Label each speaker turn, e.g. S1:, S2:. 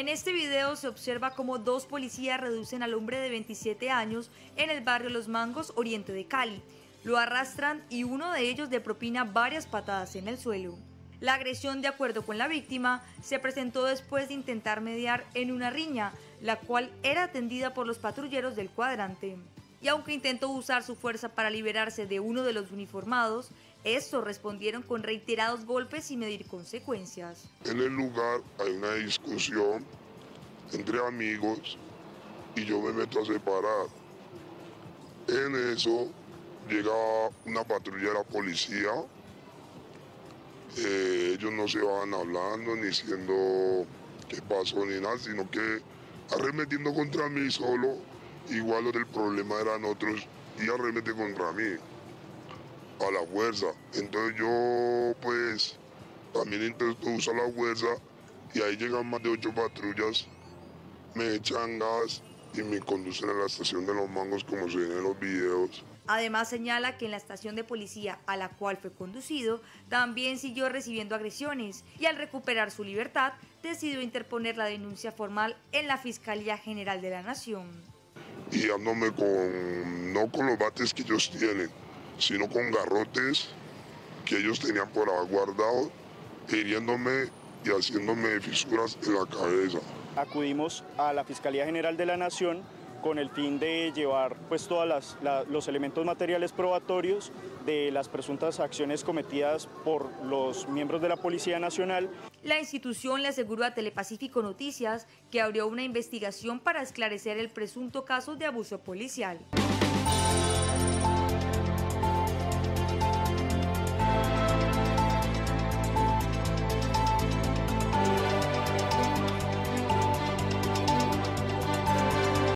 S1: este video se observa cómo dos policías reducen al hombre de 27 años en el barrio Los Mangos, oriente de Cali. Lo arrastran y uno de ellos le propina varias patadas en el suelo. La agresión, de acuerdo con la víctima, se presentó después de intentar mediar en una riña, la cual era atendida por los patrulleros del cuadrante. Y aunque intentó usar su fuerza para liberarse de uno de los uniformados, estos respondieron con reiterados golpes y medir consecuencias.
S2: En el lugar hay una discusión entre amigos y yo me meto a separar. En eso llega una patrulla de la policía. Ellos no se van hablando ni diciendo qué pasó ni nada, sino que arremetiendo contra mí solo. Igual lo del problema eran otros y arremete contra mí a la fuerza. Entonces yo pues también intento usar la fuerza y ahí llegan más de 8 patrullas, me echan gas y me conducen a la estación de Los Mangos como se ven en los videos.
S1: Además señala que en la estación de policía a la cual fue conducido también siguió recibiendo agresiones y al recuperar su libertad decidió interponer la denuncia formal en la Fiscalía General de la Nación.
S2: Y dándome no con los bates que ellos tienen, sino con garrotes que ellos tenían por ahí guardados, hiriéndome y haciéndome fisuras en la cabeza.
S3: Acudimos a la Fiscalía General de la Nación con el fin de llevar pues todos los elementos materiales probatorios de las presuntas acciones cometidas por los miembros de la Policía Nacional.
S1: La institución le aseguró a Telepacífico Noticias que abrió una investigación para esclarecer el presunto caso de abuso policial.